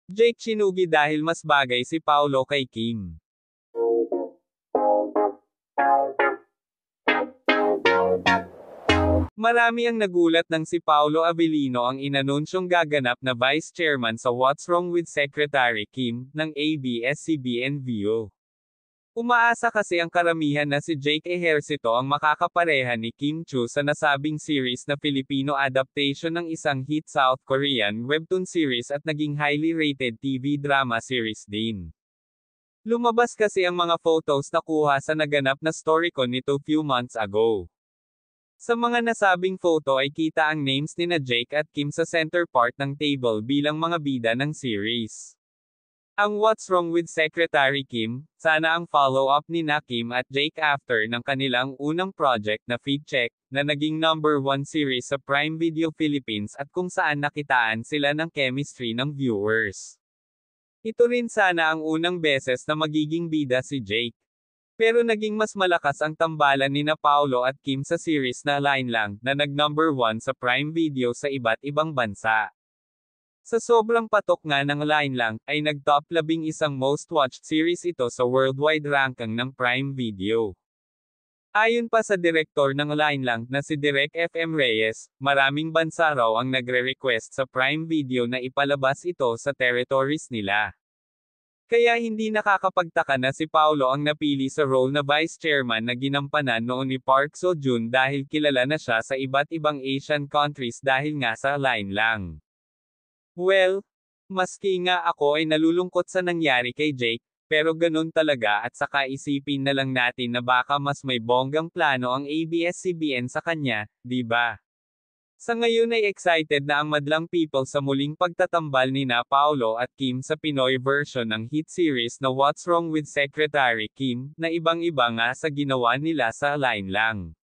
Jake Chinugi dahil mas bagay si Paolo kay Kim. Marami ang nagulat nang si Paolo Abilino ang inanunsyong gaganap na Vice Chairman sa What's Wrong with Secretary Kim, ng ABS-CBN-VIO. Umaasa kasi ang karamihan na si Jake Ejercito ang makakapareha ni Kim Chiu sa nasabing series na Filipino adaptation ng isang hit South Korean webtoon series at naging highly rated TV drama series din. Lumabas kasi ang mga photos na kuha sa naganap na StoryCon nito few months ago. Sa mga nasabing photo ay kita ang names nina Jake at Kim sa center part ng table bilang mga bida ng series. Ang What's Wrong with Secretary Kim, sana ang follow-up ni Kim at Jake after ng kanilang unang project na Feed Check, na naging #1 series sa Prime Video Philippines at kung saan nakitaan sila ng chemistry ng viewers. Ito rin sana ang unang beses na magiging bida si Jake. Pero naging mas malakas ang tambalan nina Paolo at Kim sa series na Line Lang, na nag-1 sa Prime Video sa iba't ibang bansa. Sa sobrang patok nga ng Line Lang, ay nag-top 11 most watched series ito sa worldwide ranking ng Prime Video. Ayon pa sa direktor ng Line Lang na si Direk FM Reyes, maraming bansa raw ang nagre-request sa Prime Video na ipalabas ito sa territories nila. Kaya hindi nakakapagtaka na si Paolo ang napili sa role na Vice Chairman na ginampanan noon ni Park Seo-joon dahil kilala na siya sa iba't ibang Asian countries dahil nga sa Line Lang. Well, maski nga ako ay nalulungkot sa nangyari kay Jake, pero ganun talaga at saka isipin na lang natin na baka mas may bonggang plano ang ABS-CBN sa kanya, di ba? Sa ngayon ay excited na ang madlang people sa muling pagtatambal nina Paolo at Kim sa Pinoy version ng hit series na What's Wrong with Secretary Kim, na ibang-iba nga sa ginawa nila sa Line Lang.